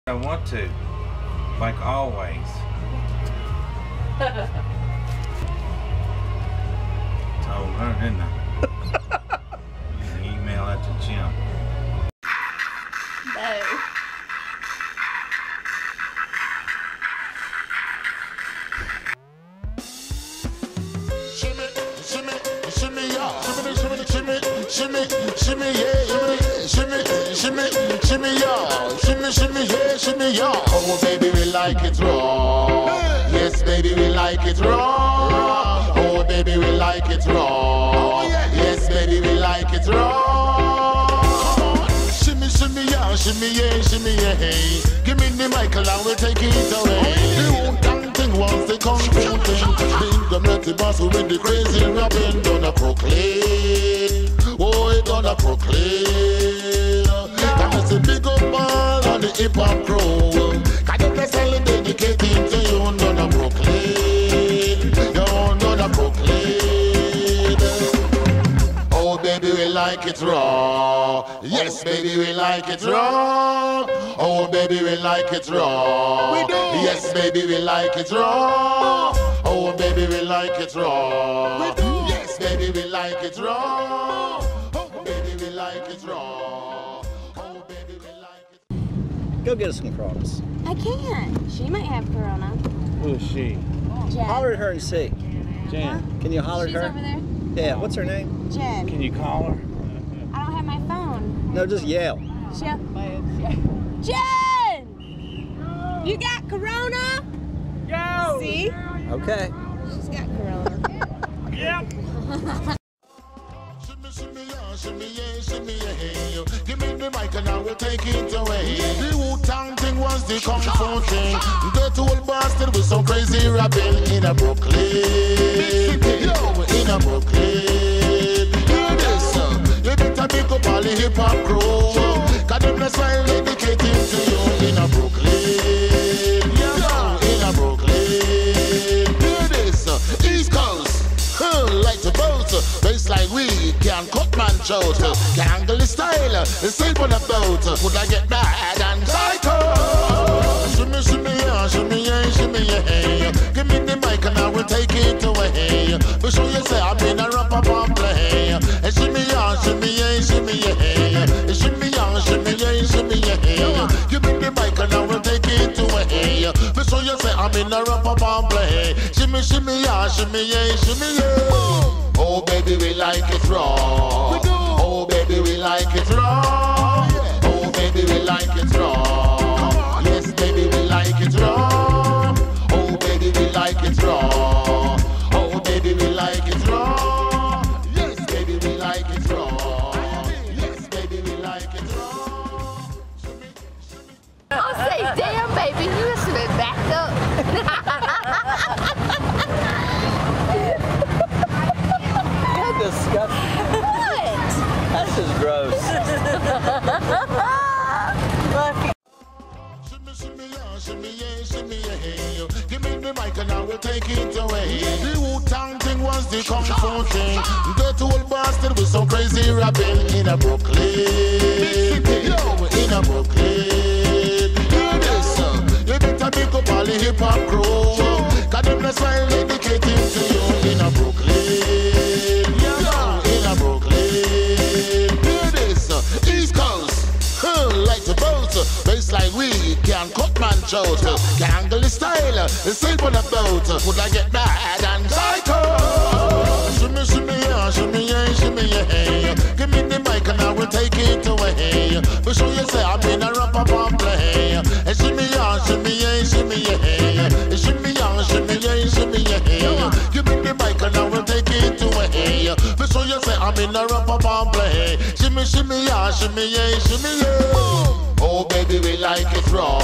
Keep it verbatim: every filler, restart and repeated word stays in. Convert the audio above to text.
I want to, like always. Told her, didn't I? You can email that to Jim. No. Shimmy, shimmy, shimmy, yeah. Shimmy, shimmy, shimmy, shimmy, shimmy, yeah. Shimmy, shimmy, shimmy, yeah. Shimmy, shimmy, yeah, shimmy, yeah. Oh, baby, we like it raw. Yes, baby, we like it raw. Oh, baby, we like it raw. Yes, baby, we like it raw. Shimmy, shimmy, yeah, shimmy, yeah, shimmy, yeah. Give me the mic and we'll take it away. The whole thing was the kung fu thing. The dirty boss with the crazy rapping gonna proclaim. Oh, he gonna proclaim. That is a big up ball on the hip hop crew. Can you bless all dedicated to you? Gonna proclaim. You're gonna proclaim. Oh, baby, we like it raw. Yes, baby, we like it raw. Oh, baby, we like it raw. We do. Yes, baby, we like it raw. Oh, baby, we like it raw. We do. Yes, baby, we like it raw. Oh, baby, we like it raw. Oh, baby, we like it. Go get us some crumbs. I can't. She might have corona. Who is she? Jen. Holler at her and see. Jen. Huh? Can you holler She's at her? over there. Yeah, what's her name? Jen. Can you call her? I don't have my phone. No, just yell. She Jen! You got corona? Yo! See? Okay. She's got corona. Yep. Shimmy, shimmy, yeah, shimmy, yeah, shimmy, yeah. Give me the mic and I will take it away. The Wu-Tang thing was the kung fu thing. Dirty old bastard with some crazy rapping in a Brooklyn. Yo, in a Brooklyn. Hear this, uh, you better pick up all the hip hop crew. Cause them the smile dedicated to you in a Brooklyn. Yo, in a Brooklyn. Hear this, uh, East Coast. Huh, like the boat, bass like we can cut man throat. Can angle the style, sleep on the boat. Would I get bad and psycho? Shimmy, shimmy, yeah, shimmy, yeah, shimmy, yeah. Give me the mic and I will take it away. Be sure you say I'm in a rapper bomb play. Shimmy, yeah, shimmy, yeah, shimmy, yeah. Shimmy, yeah, shimmy, yeah, shimmy, yeah. Give me the mic and I will take it away. Be sure you say I'm in a rapper bomb play. Shimmy, shimmy, yeah, shimmy, yeah, shimmy, yeah. Oh, baby, we like it raw. Oh, baby, we like it raw. Oh, baby, we like it raw. Yes, baby, we like it raw. Oh, baby, we like it raw. Oh, baby, we like it raw. Yes, baby, we like it raw. Yes, baby, we like it raw. I'll say, damn, baby, you must have been backed up. Disgusting. What? That's just gross. Shimmy, shimmy, yeah, shimmy, yeah, shimmy, yeah. Give me the mic and I will take it away. The Wu-Tang thing was the kung fu thing. Dirty old bastard with some crazy rapping in a Brooklyn. Yo, in a Brooklyn. Hear this, uh, you better pick up all the hip hop crew. Cause them the smile dedicated to you in a Brooklyn. Yo, in a Brooklyn. Hear this, uh, East Coast. Huh, like the boat, bass like we can cut man throat. Can angle the style, sleep on the boat. Would I get bad and psycho? Shimmy, shimmy, yeah, shimmy, yeah, shimmy, yeah. Give me the mic and I will take it away. Be sure you say I'm in a rapper bomb play. Shimmy, yeah, shimmy, yeah, shimmy, yeah. Shimmy, yeah, shimmy, yeah, shimmy, yeah. Give me the mic and I will take it away. Be sure you say I'm in a rapper bomb play. Shimmy, shimmy, yeah, shimmy, yeah, shimmy, yeah. Oh, baby, we like it raw.